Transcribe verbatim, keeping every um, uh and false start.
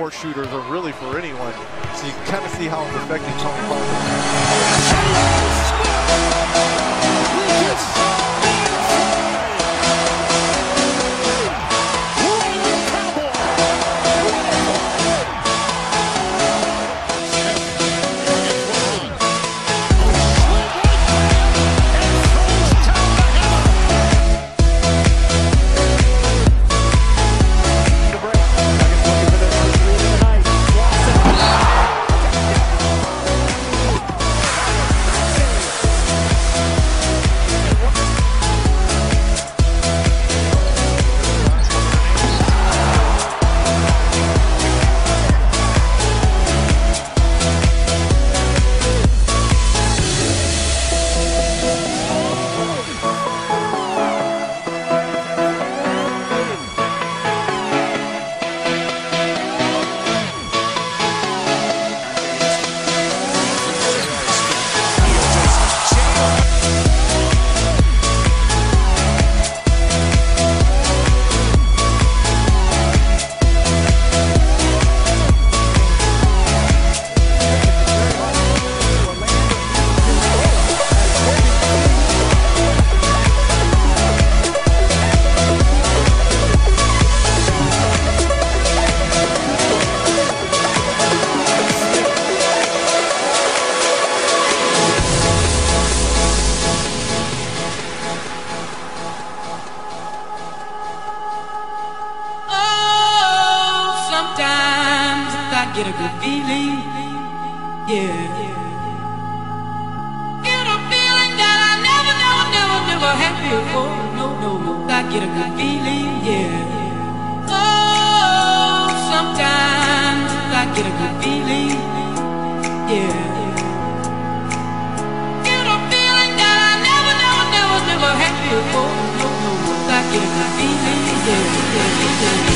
Short shooters are really for anyone, so you can kind of see how it's affecting Tony Parker. Get a good feeling, yeah. Get a feeling that I never, never, never, never had before. No, no, no, I get a good feeling, yeah. Oh, sometimes I get a good feeling, yeah. Get a feeling that I never, never, never, never had before. No, no, no, I get a good feeling, yeah, yeah, yeah.